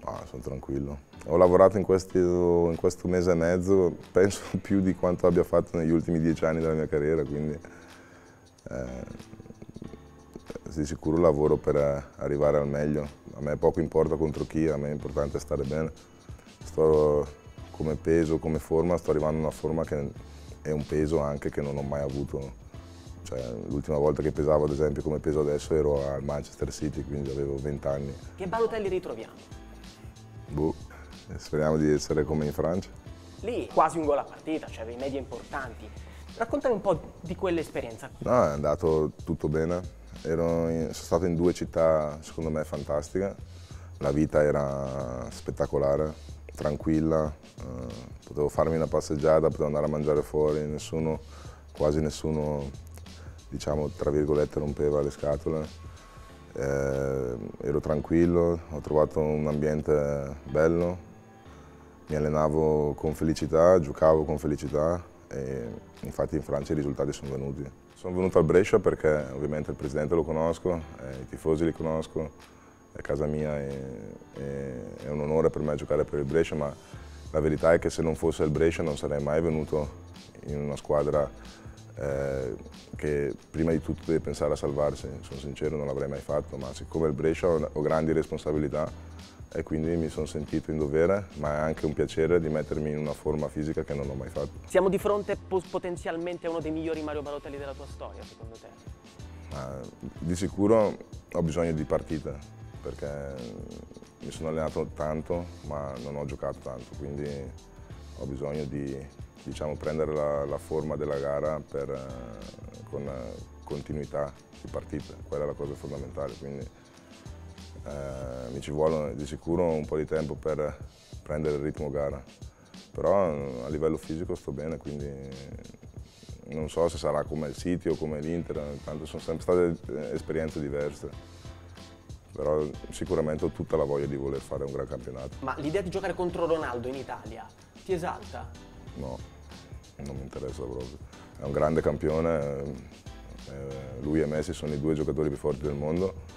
Ah, sono tranquillo. Ho lavorato in questo mese e mezzo, penso più di quanto abbia fatto negli ultimi 10 anni della mia carriera, quindi di sicuro lavoro per arrivare al meglio. A me poco importa contro chi, a me è importante stare bene. Come peso, come forma, sto arrivando a una forma che è un peso anche che non ho mai avuto. Cioè, l'ultima volta che pesavo, ad esempio, come peso adesso, ero al Manchester City, quindi avevo 20 anni. Che Balotelli ritroviamo? Boh, speriamo di essere come in Francia. Lì quasi un gol a partita, cioè avevi medie importanti. Raccontami un po' di quell'esperienza. No, è andato tutto bene. Sono stato in 2 città, secondo me, fantastiche. La vita era spettacolare, tranquilla. Potevo farmi una passeggiata, potevo andare a mangiare fuori, quasi nessuno, diciamo, tra virgolette, rompeva le scatole. Ero tranquillo, ho trovato un ambiente bello, mi allenavo con felicità, giocavo con felicità e infatti in Francia i risultati sono venuti. Sono venuto al Brescia perché ovviamente il presidente lo conosco, i tifosi li conosco, è casa mia e è un onore per me giocare per il Brescia, ma la verità è che se non fosse il Brescia non sarei mai venuto in una squadra che prima di tutto deve pensare a salvarsi. Sono sincero, non l'avrei mai fatto, ma siccome il Brescia ho grandi responsabilità e quindi mi sono sentito in dovere, ma è anche un piacere di mettermi in una forma fisica che non ho mai fatto. Siamo di fronte potenzialmente a uno dei migliori Mario Balotelli della tua storia, secondo te? Di sicuro ho bisogno di partite, perché mi sono allenato tanto, ma non ho giocato tanto, quindi ho bisogno di, diciamo, prendere la forma della gara con continuità di partite, quella è la cosa fondamentale, quindi mi ci vuole di sicuro un po' di tempo per prendere il ritmo gara, però a livello fisico sto bene, quindi non so se sarà come il City o come l'Inter, tanto sono sempre state esperienze diverse, però sicuramente ho tutta la voglia di voler fare un gran campionato. Ma l'idea di giocare contro Ronaldo in Italia ti esalta? No, non mi interessa proprio. È un grande campione, lui e Messi sono i 2 giocatori più forti del mondo.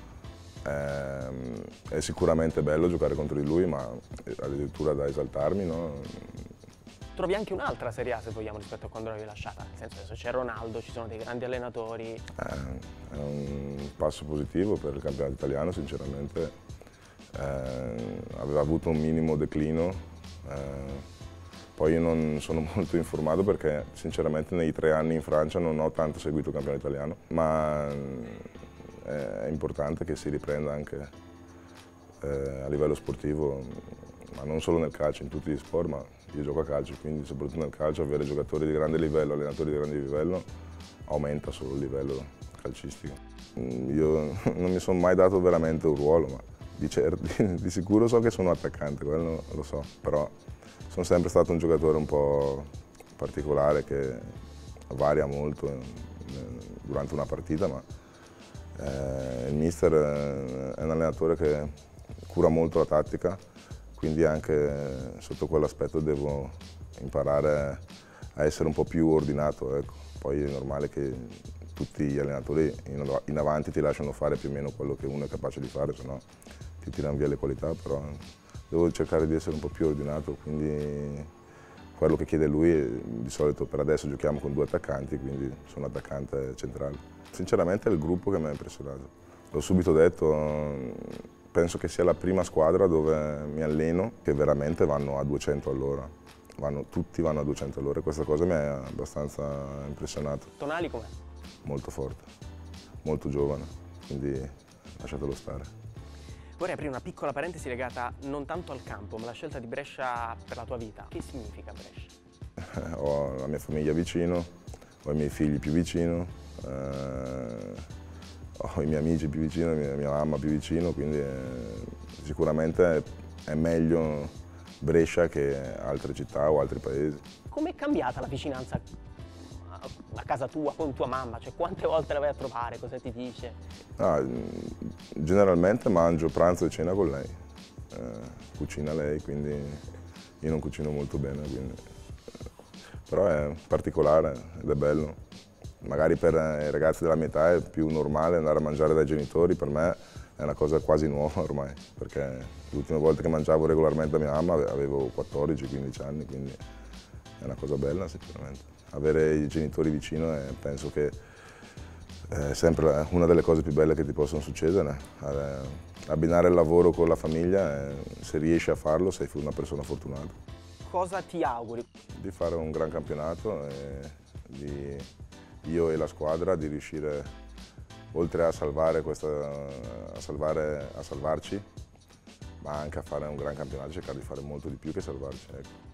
È sicuramente bello giocare contro di lui, ma addirittura da esaltarmi, no? Trovi anche un'altra Serie A, se vogliamo, rispetto a quando l'avevi lasciata. Nel senso, adesso c'è Ronaldo, ci sono dei grandi allenatori. È un passo positivo per il campionato italiano, sinceramente. Aveva avuto un minimo declino. Poi io non sono molto informato perché sinceramente nei 3 anni in Francia non ho tanto seguito il campionato italiano, ma è importante che si riprenda anche a livello sportivo, ma non solo nel calcio, in tutti gli sport, ma io gioco a calcio, quindi soprattutto nel calcio avere giocatori di grande livello, allenatori di grande livello, aumenta solo il livello calcistico. Io non mi sono mai dato veramente un ruolo, ma di sicuro so che sono attaccante, quello lo so, però sono sempre stato un giocatore un po' particolare che varia molto durante una partita, ma il mister è un allenatore che cura molto la tattica, quindi anche sotto quell'aspetto devo imparare a essere un po' più ordinato. Ecco. Poi è normale che tutti gli allenatori in avanti ti lasciano fare più o meno quello che uno è capace di fare, se no ti tirano via le qualità, però devo cercare di essere un po' più ordinato, quindi quello che chiede lui, di solito per adesso giochiamo con 2 attaccanti, quindi sono attaccante centrale. Sinceramente è il gruppo che mi ha impressionato. L'ho subito detto, penso che sia la prima squadra dove mi alleno che veramente vanno a 200 all'ora. Tutti vanno a 200 all'ora e questa cosa mi ha abbastanza impressionato. Tonali com'è? Molto forte, molto giovane, quindi lasciatelo stare. Vorrei aprire una piccola parentesi legata non tanto al campo, ma alla scelta di Brescia per la tua vita. Che significa Brescia? Ho la mia famiglia vicino, ho i miei figli più vicino, ho i miei amici più vicino, mia mamma più vicino, quindi sicuramente è meglio Brescia che altre città o altri paesi. Com'è cambiata la vicinanza a casa tua con tua mamma? Cioè, quante volte la vai a trovare? Cosa ti dice? Generalmente mangio pranzo e cena con lei, cucina lei, quindi io non cucino molto bene, però è particolare ed è bello. Magari per i ragazzi della mia età è più normale andare a mangiare dai genitori, per me è una cosa quasi nuova ormai, perché le ultime volte che mangiavo regolarmente da mia mamma avevo 14-15 anni, quindi è una cosa bella sicuramente. Avere i genitori vicino penso che è sempre una delle cose più belle che ti possono succedere. Abbinare il lavoro con la famiglia, se riesci a farlo sei una persona fortunata. Cosa ti auguri? Di fare un gran campionato io e la squadra di riuscire, oltre a salvarci, ma anche a fare un gran campionato, cercare di fare molto di più che salvarci. Ecco.